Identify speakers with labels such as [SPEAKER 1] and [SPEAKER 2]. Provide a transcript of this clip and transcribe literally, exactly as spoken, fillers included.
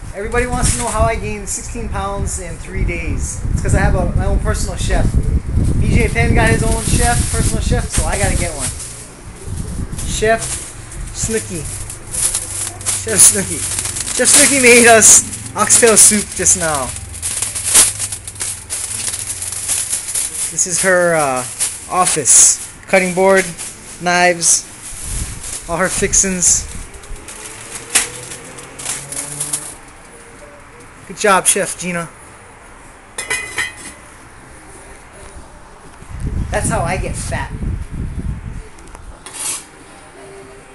[SPEAKER 1] Everybody wants to know how I gained sixteen pounds in three days. It's because I have a, my own personal chef. B J Penn got his own chef, personal chef, so I gotta get one. Chef Snooki. Chef Snooki. Chef Snooki made us oxtail soup just now. This is her uh, office. Cutting board, knives, all her fixins. Good job, Chef Jina. That's how I get fat.